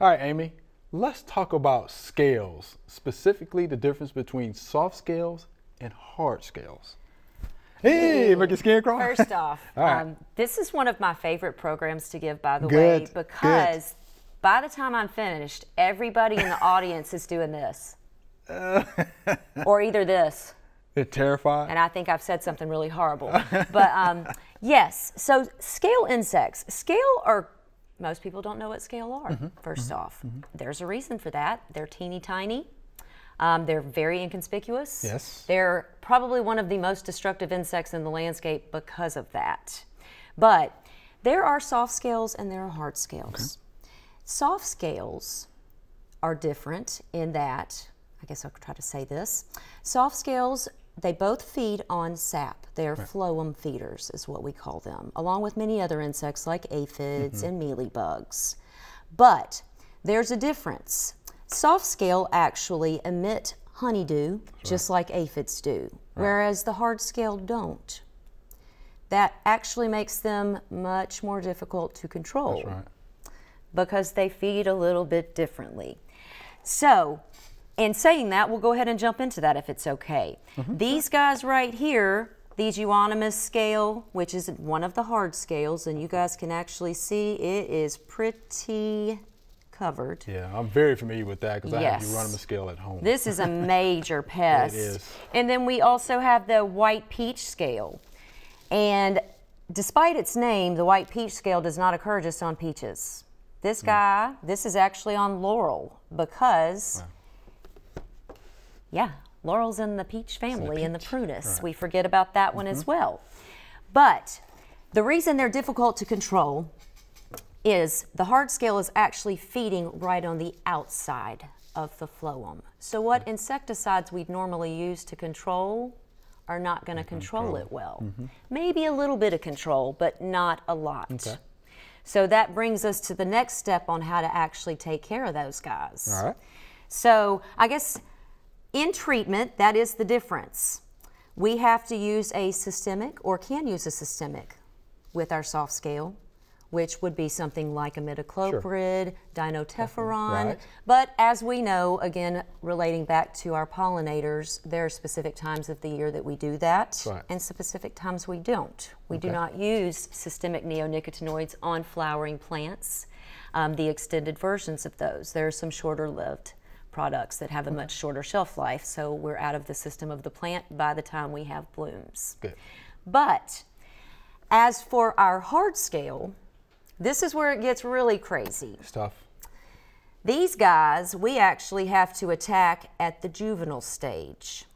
All right, Amy, let's talk about scales, specifically the difference between soft scales and hard scales. Hey, make your skin crawl. First off, right. This is one of my favorite programs to give, by the way, because by the time I'm finished, everybody in the audience is doing this. Or either this. They're terrified. And I think I've said something really horrible. But yes, so scale insects. Scale are, most people don't know what scale are, first off. There's a reason for that. They're teeny tiny. They're very inconspicuous. Yes. They're probably one of the most destructive insects in the landscape because of that. But there are soft scales and there are hard scales. Okay. Soft scales are different in that, I guess I'll try to say this. Soft scales, they both feed on sap. They're phloem feeders is what we call them, along with many other insects like aphids and mealybugs. But there's a difference. Soft scale actually emit honeydew just like aphids do, whereas the hard scale don't. That actually makes them much more difficult to control because they feed a little bit differently. So, in saying that, we'll go ahead and jump into that if it's okay. These guys right here, these Euonymus Scale, which is one of the hard scales, and you guys can actually see it is pretty covered. Yeah, I'm very familiar with that because I have Euonymus Scale at home. This is a major pest. It is. And then we also have the white peach scale. And despite its name, the white peach scale does not occur just on peaches. This guy, this is actually on laurel because, laurel's in the peach family, in the prunus. We forget about that one as well. But the reason they're difficult to control is the hard scale is actually feeding right on the outside of the phloem. So what insecticides we'd normally use to control are not going to control it well. Maybe a little bit of control, but not a lot. So that brings us to the next step on how to actually take care of those guys. All right. So I guess in treatment, that is the difference. We have to use a systemic, or can use a systemic, with our soft scale, which would be something like Imidacloprid, Dinotefuran. But as we know, again, relating back to our pollinators, there are specific times of the year that we do that, and specific times we don't. We do not use systemic neonicotinoids on flowering plants, the extended versions of those. There are some shorter-lived products that have a much shorter shelf life, so we're out of the system of the plant by the time we have blooms. But as for our hard scale, this is where it gets really crazy. It's tough. These guys, we actually have to attack at the juvenile stage.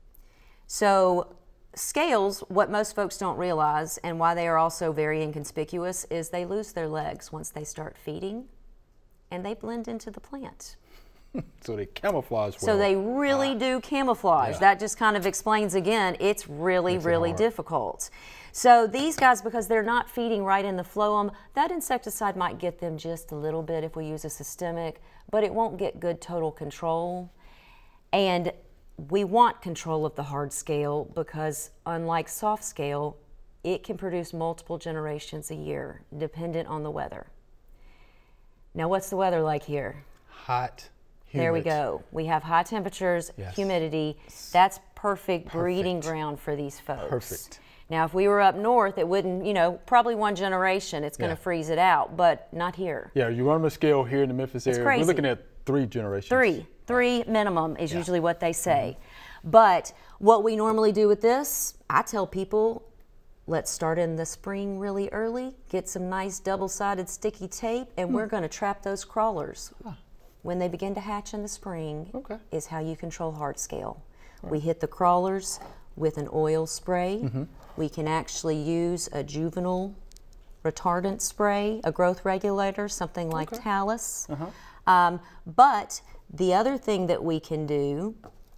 So scales, what most folks don't realize, and why they are also very inconspicuous, is they lose their legs once they start feeding, and they blend into the plant. So they camouflage well. So they really do camouflage. That just kind of explains again, it's really, really difficult. So these guys, because they're not feeding right in the phloem, that insecticide might get them just a little bit if we use a systemic, but it won't get good total control. And we want control of the hard scale because unlike soft scale, it can produce multiple generations a year, dependent on the weather. Now what's the weather like here? Hot. Humid. There we go. We have high temperatures, humidity. That's perfect breeding ground for these folks. Perfect. Now, if we were up north, it wouldn't, you know, probably one generation, it's going to freeze it out, but not here. Yeah, Euonymus Scale here in the Memphis area, we're looking at 3 generations. Three minimum is usually what they say. But what we normally do with this, I tell people, let's start in the spring really early, get some nice double-sided sticky tape, and we're going to trap those crawlers. When they begin to hatch in the spring is how you control hard scale. We hit the crawlers with an oil spray. We can actually use a juvenile retardant spray, a growth regulator, something like Talus. But the other thing that we can do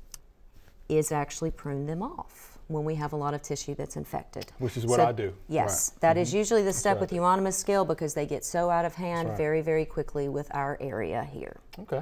is actually prune them off when we have a lot of tissue that's infected. Which is what I do. Yes, that is usually the step with Euonymus Scale because they get so out of hand very, very quickly with our area here.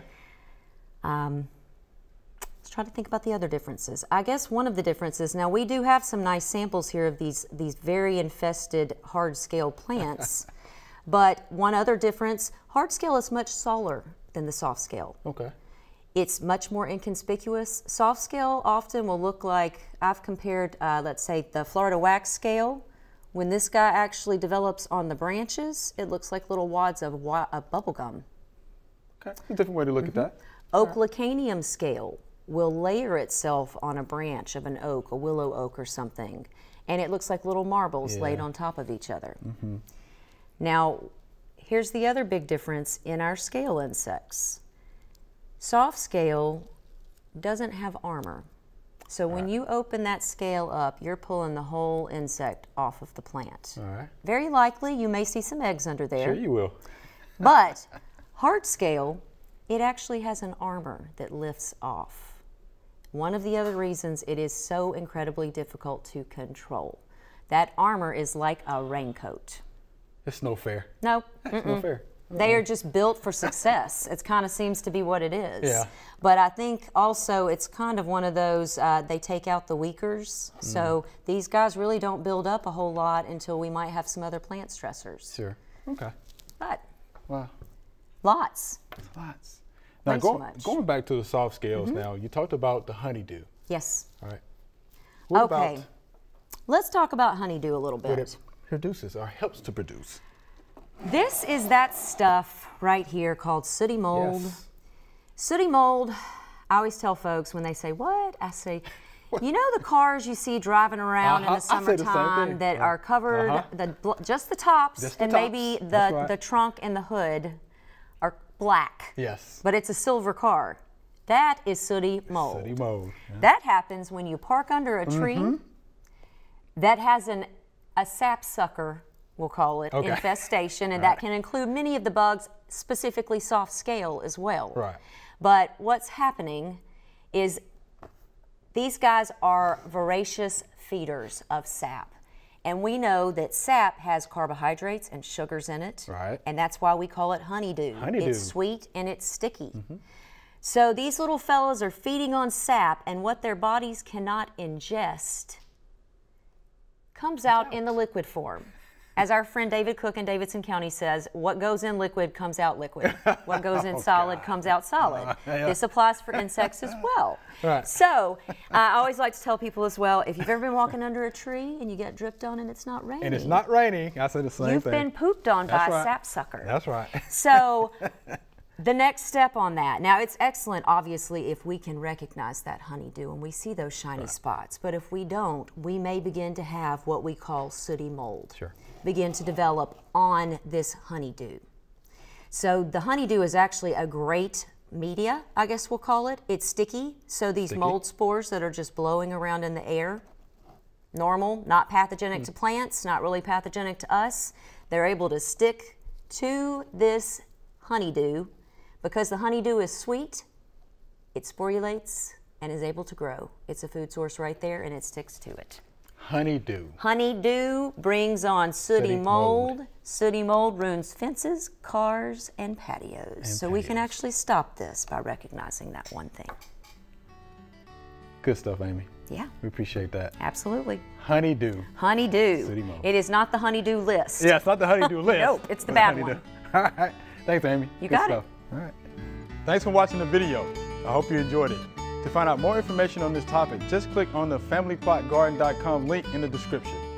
Let's try to think about the other differences. I guess one of the differences, now we do have some nice samples here of these very infested hard scale plants, but one other difference, hard scale is much smaller than the soft scale. Okay. It's much more inconspicuous. Soft scale often will look like, I've compared, let's say, the Florida wax scale. When this guy actually develops on the branches, it looks like little wads of bubble gum. Okay, a different way to look at that. Oak Lecanium Scale will layer itself on a branch of an oak, a willow oak or something, and it looks like little marbles laid on top of each other. Now, here's the other big difference in our scale insects. Soft scale doesn't have armor. So when you open that scale up, you're pulling the whole insect off of the plant. All right. Very likely, you may see some eggs under there. Sure you will. But hard scale, it actually has an armor that lifts off. One of the other reasons it is so incredibly difficult to control. That armor is like a raincoat. It's no fair. No. It's no fair. They are just built for success. It kind of seems to be what it is. Yeah. But I think also it's kind of one of those, they take out the weakers. So these guys really don't build up a whole lot until we might have some other plant stressors. Sure. Okay. But Wow. lots. Lots. Now Way too much. going back to the soft scales now, you talked about the honeydew. Yes. All right. What Okay. about Let's talk about honeydew a little what bit. it produces or helps to produce? This is that stuff right here called sooty mold. Yes. Sooty mold, I always tell folks when they say, what? I say, you know the cars you see driving around in the I say the same summertime thing. that are covered, just the tops, Just the and tops. maybe That's right. the trunk and the hood are black, Yes. but it's a silver car. That is sooty mold. Sooty mold. Yeah. That happens when you park under a tree that has a sap sucker, we'll call it, infestation, and that can include many of the bugs, specifically soft scale as well. Right. But what's happening is these guys are voracious feeders of sap. And we know that sap has carbohydrates and sugars in it. Right. And that's why we call it honeydew. Honeydew. It's sweet and it's sticky. So these little fellows are feeding on sap, and what their bodies cannot ingest comes out in the liquid form. As our friend David Cook in Davidson County says, what goes in liquid comes out liquid. What goes in solid comes out solid. This applies for insects as well. Right. So I always like to tell people as well, if you've ever been walking under a tree and you get dripped on and it's not raining. And it's not raining. I say the same You've thing. been pooped on by That's a right. sap-sucker. That's right. So the next step on that, now it's excellent obviously if we can recognize that honeydew and we see those shiny spots, but if we don't, we may begin to have what we call sooty mold. Sure. Begin to develop on this honeydew. So the honeydew is actually a great media, I guess we'll call it. It's sticky, so these mold spores that are just blowing around in the air, normal, not pathogenic to plants, not really pathogenic to us, they're able to stick to this honeydew. Because the honeydew is sweet, it sporulates and is able to grow. It's a food source right there and it sticks to it. Honeydew. Honeydew brings on sooty mold. Sooty mold ruins fences, cars, and patios. So we can actually stop this by recognizing that one thing. Good stuff, Amy. Yeah. We appreciate that. Absolutely. Honeydew. Honeydew. Sooty mold. It is not the honeydew list. Yeah, it's not the honeydew list. Nope, it's the but bad honeydew. one. All right. Thanks, Amy. You Good got stuff. All right. Thanks for watching the video. I hope you enjoyed it. To find out more information on this topic, just click on the familyplotgarden.com link in the description.